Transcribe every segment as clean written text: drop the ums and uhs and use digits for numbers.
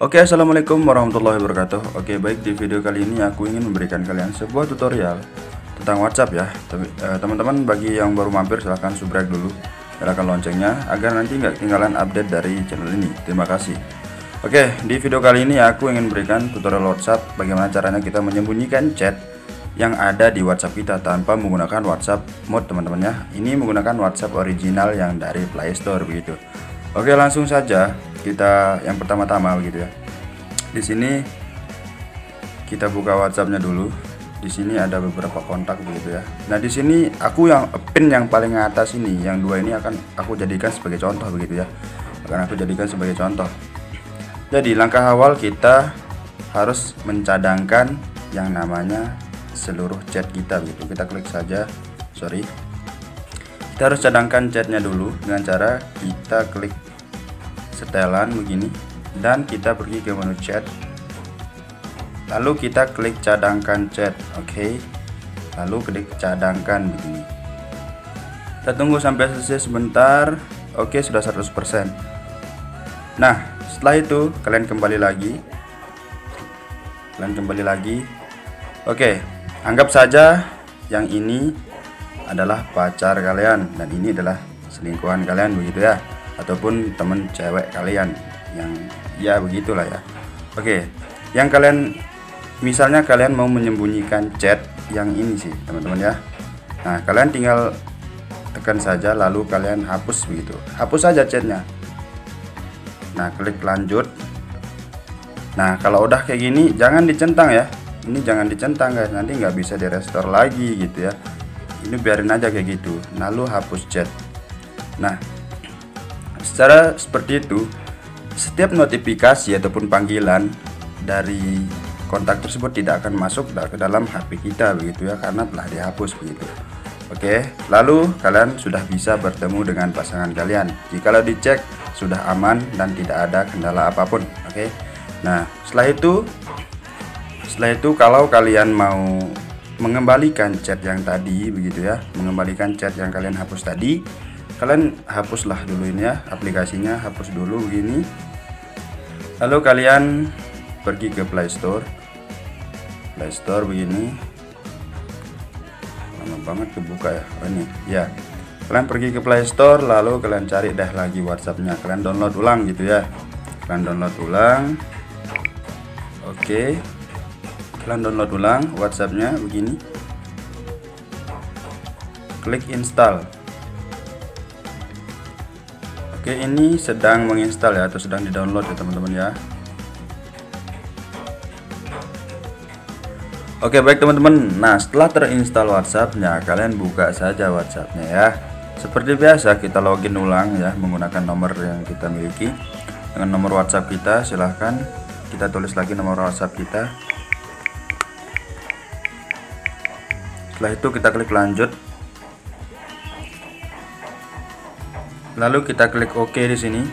Oke, assalamualaikum warahmatullahi wabarakatuh. Oke, baik, di video kali ini aku ingin memberikan kalian sebuah tutorial tentang WhatsApp ya. Teman-teman, bagi yang baru mampir silahkan subscribe dulu, nyalakan loncengnya agar nanti nggak ketinggalan update dari channel ini. Terima kasih. Oke, di video kali ini aku ingin memberikan tutorial WhatsApp bagaimana caranya kita menyembunyikan chat yang ada di WhatsApp kita tanpa menggunakan WhatsApp mode, teman-teman ya. Ini menggunakan WhatsApp original yang dari Play Store begitu. Oke, langsung saja kita yang pertama-tama begitu ya. Di sini kita buka WhatsAppnya dulu. Di sini ada beberapa kontak begitu ya. Nah, di sini aku yang pin yang paling atas ini, yang dua ini akan aku jadikan sebagai contoh begitu ya. Akan aku jadikan sebagai contoh. Jadi langkah awal kita harus mencadangkan yang namanya seluruh chat kita begitu. Kita klik saja, kita harus cadangkan chatnya dulu dengan cara kita klik setelan begini dan kita pergi ke menu chat, lalu kita klik cadangkan chat. Oke, lalu klik cadangkan begini. Kita tunggu sampai selesai sebentar. Oke, sudah 100%. Nah, setelah itu kalian kembali lagi. Oke, anggap saja yang ini adalah pacar kalian dan ini adalah selingkuhan kalian begitu ya, ataupun temen cewek kalian yang ya begitulah ya. Oke, yang kalian misalnya kalian mau menyembunyikan chat yang ini sih teman-teman ya. Nah, kalian tinggal tekan saja lalu kalian hapus begitu, hapus saja chatnya. Nah, klik lanjut. Nah, kalau udah kayak gini jangan dicentang ya, ini jangan dicentang guys, nanti nggak bisa di restore lagi gitu ya. Ini biarin aja kayak gitu, lalu hapus chat. Nah, secara seperti itu, setiap notifikasi ataupun panggilan dari kontak tersebut tidak akan masuk ke dalam HP kita begitu ya, karena telah dihapus begitu. Oke, lalu kalian sudah bisa bertemu dengan pasangan kalian. Jikalau dicek sudah aman dan tidak ada kendala apapun. Oke. Nah, setelah itu kalau kalian mau mengembalikan chat yang tadi begitu ya, mengembalikan chat yang kalian hapus tadi, kalian hapuslah dulu ini ya, aplikasinya hapus dulu begini. Lalu kalian pergi ke Play Store begini. Lama banget kebuka ya. Oh, ini ya, kalian pergi ke Play Store lalu kalian cari dah lagi WhatsAppnya, kalian download ulang gitu ya. Kalian download ulang. Oke, kalian download ulang WhatsAppnya begini, klik install. Oke, ini sedang menginstal ya, atau sedang di-download ya teman-teman ya. Oke, baik teman-teman. Nah, setelah terinstall WhatsAppnya, kalian buka saja WhatsAppnya ya. Seperti biasa kita login ulang ya menggunakan nomor yang kita miliki. Dengan nomor WhatsApp kita, silahkan kita tulis lagi nomor WhatsApp kita. Setelah itu kita klik lanjut. Lalu kita klik OK di sini.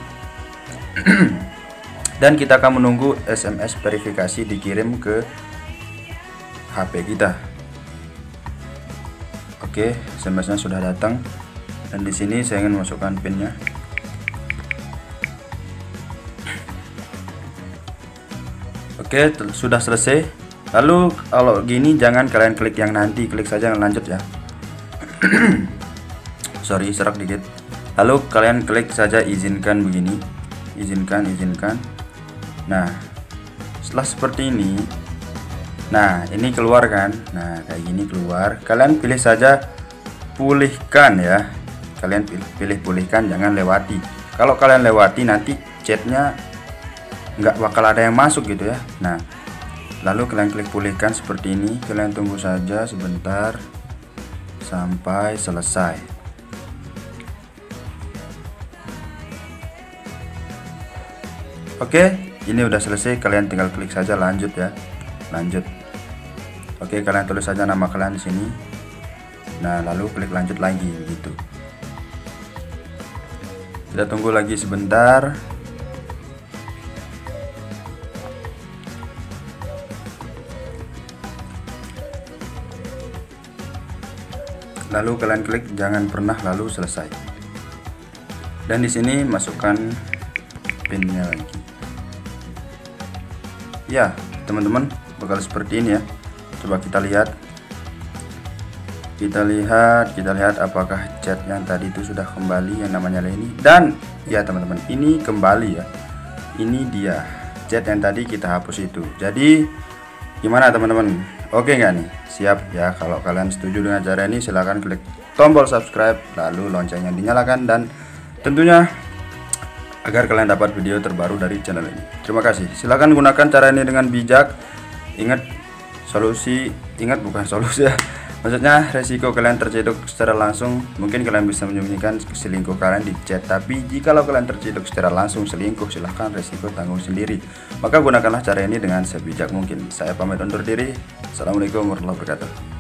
Dan kita akan menunggu SMS verifikasi dikirim ke HP kita. Oke, SMS-nya sudah datang. Dan di sini saya ingin masukkan PIN-nya. Oke, sudah selesai. Lalu kalau gini jangan kalian klik yang nanti, klik saja yang lanjut ya. Sorry, serak dikit. Lalu kalian klik saja izinkan begini, izinkan. Nah, setelah seperti ini, nah ini keluar kan, nah kayak gini keluar. Kalian pilih saja pulihkan ya, kalian pilih pulihkan, jangan lewati. Kalau kalian lewati nanti chatnya nggak bakal ada yang masuk gitu ya. Nah, lalu kalian klik pulihkan seperti ini, kalian tunggu saja sebentar sampai selesai. Oke, ini udah selesai, kalian tinggal klik saja lanjut ya, lanjut. Oke, kalian tulis saja nama kalian di sini. Nah, lalu klik lanjut lagi begitu. Kita tunggu lagi sebentar. Lalu kalian klik jangan pernah lalu selesai. Dan di sini masukkan pinnya lagi. ya teman-teman bakal seperti ini ya. Coba kita lihat apakah chat yang tadi itu sudah kembali yang namanya Leni. Dan ya teman-teman, ini kembali ya, ini dia chat yang tadi kita hapus itu. Jadi gimana teman-teman, oke nggak nih? Siap ya? Kalau kalian setuju dengan cara ini silahkan klik tombol subscribe, lalu loncengnya dinyalakan, dan tentunya agar kalian dapat video terbaru dari channel ini. Terima kasih. Silahkan gunakan cara ini dengan bijak. Ingat bukan solusi ya, maksudnya resiko kalian terciduk secara langsung. Mungkin kalian bisa menyembunyikan selingkuh kalian di chat, tapi jikalau kalian terciduk secara langsung selingkuh, silahkan resiko tanggung sendiri. Maka gunakanlah cara ini dengan sebijak mungkin. Saya pamit undur diri. Assalamualaikum warahmatullahi wabarakatuh.